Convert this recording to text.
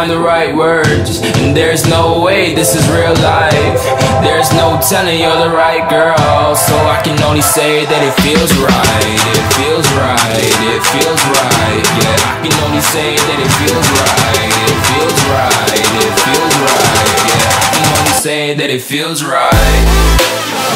find the right words, and there's no way this is real life. There's no telling you're the right girl, so I can only say that it feels right. It feels right, it feels right. Yeah, I can only say that it feels right. It feels right, it feels right. Yeah, I can only say that it feels right.